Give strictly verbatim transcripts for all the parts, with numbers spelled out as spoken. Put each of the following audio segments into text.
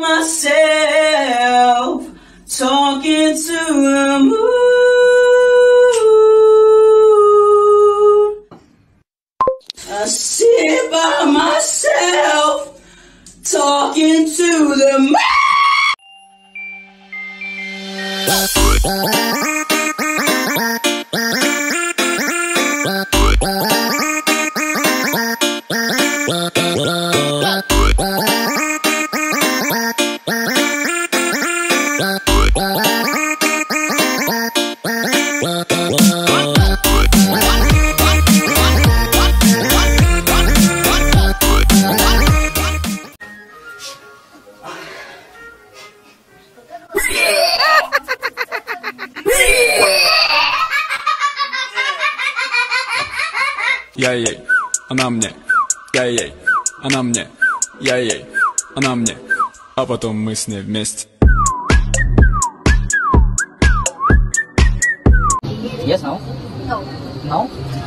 myself, talking to the moon. I sit by myself, talking to the moon. Я-ей, она мне, я-ей, она мне, я-ей, она мне, а потом мы с ней вместе. Yes, no? No. No?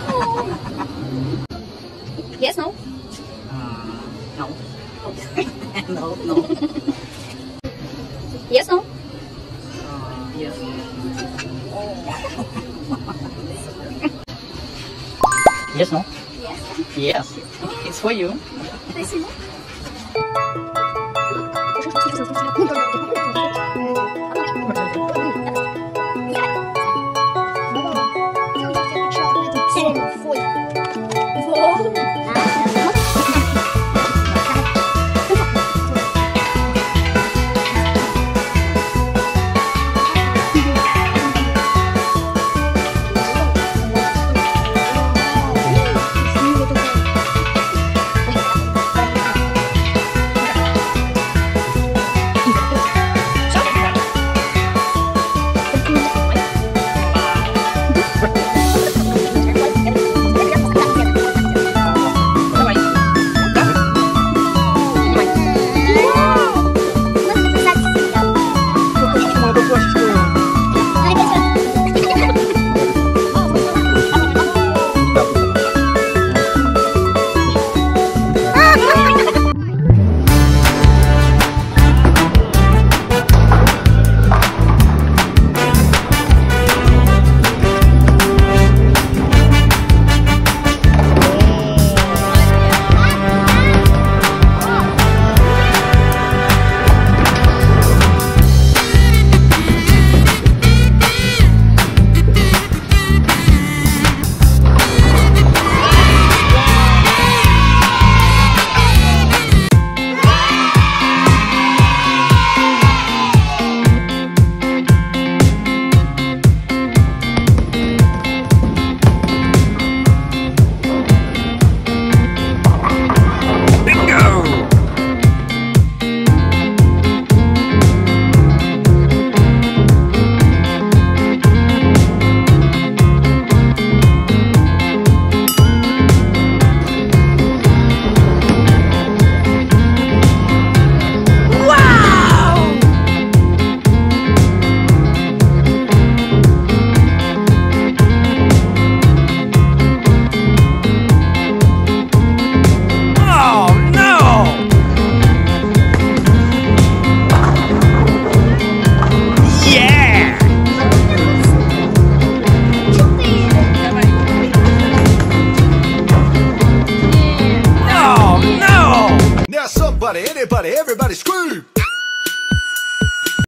Yes, no? Uh, no. No, no. Yes, no? Uh, yes. Yes, no? Yes. Yes. It's for you. Yes.